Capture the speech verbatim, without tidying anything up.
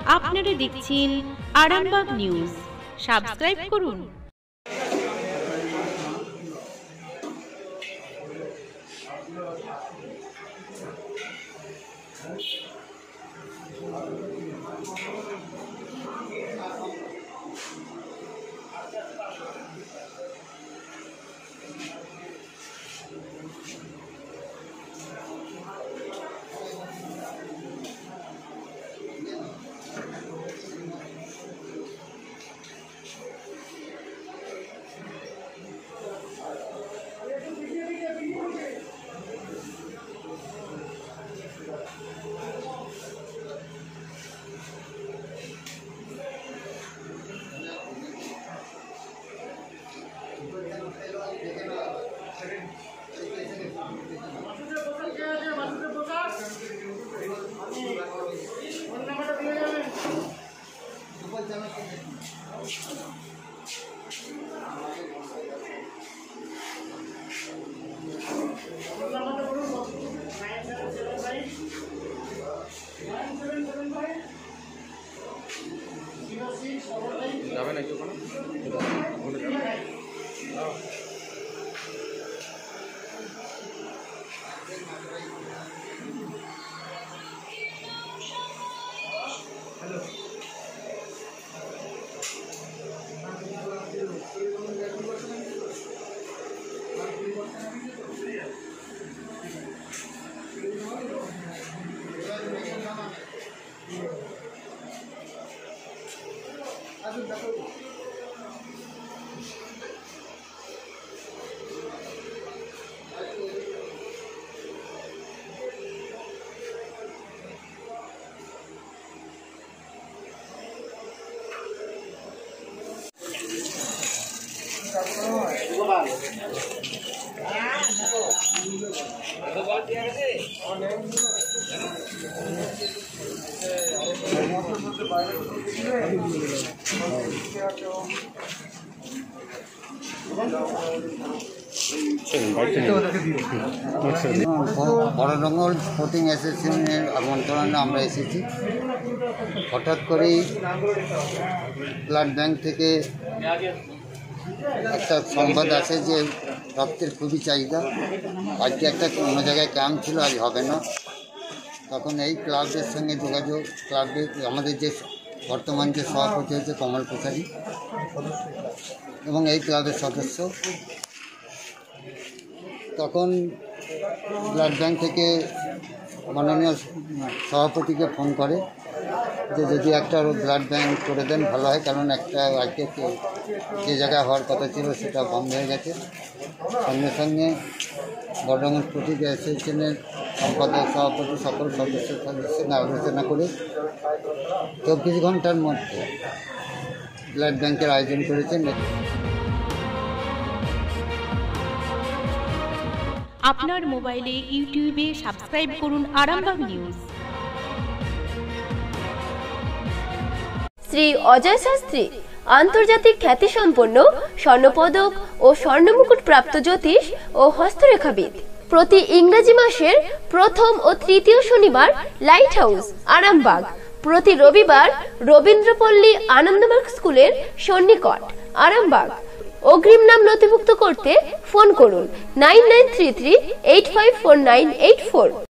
আপনারা দেখছেন Arambagh news. Subscribe করুন। যাবে নাকি ওখানে? হ্যালো বড়ডঙ্গল স্পোর্টিং অ্যাসোসিয়েশনের আমন্ত্রণে আমরা এসেছি। হঠাৎ করেই ব্লাড ব্যাংক থেকে একটা সংবাদ আসে যে রক্তের খুবই চাহিদা, আজকে একটা অন্য জায়গায় ক্যাম্প ছিল, আজ হবে না। তখন এই ক্লাবের সঙ্গে যোগাযোগ, ক্লাবে আমাদের যে বর্তমান যে সভাপতি হচ্ছে কমল প্রসারী এবং এই ক্লাবের সদস্য, তখন ব্লাড ব্যাংক থেকে মাননীয় সভাপতিকে ফোন করে যে যদি একটা ব্লাড ব্যাংক করে দেন ভালো হয়, কারণ একটা আজকে যে জায়গায় হওয়ার কথা ছিল সেটা বন্ধ হয়ে গেছে। সঙ্গে সঙ্গে বড়ডঙ্গল স্পোর্টিং অ্যাসোসিয়েশনের সম্পাদক, সভাপতি, সকল সদস্য সদস্যের সঙ্গে আলোচনা করে চব্বিশ ঘন্টার মধ্যে ব্লাড ব্যাংকের আয়োজন করেছেন। আপনার মোবাইলে ইউটিউবে সাবস্ক্রাইব করুন আরামবাগ নিউজ। শ্রী অজয় শাস্ত্রী আন্তর্জাতিক খ্যাতিসম্পন্ন স্বর্ণপদক ও স্বর্ণমুকুট প্রাপ্ত জ্যোতিষ ও হস্তরেখাবিদ। প্রতি ইংরেজি মাসের প্রথম ও তৃতীয় শনিবার লাইট হাউস আরামবাগ, প্রতি রবিবার রবীন্দ্রপল্লী আনন্দমার্গ স্কুলের সন্নিকট আরামবাগ। অগ্রিম নাম নথিভুক্ত করতে ফোন করুন nine nine three three eight five four nine eight four.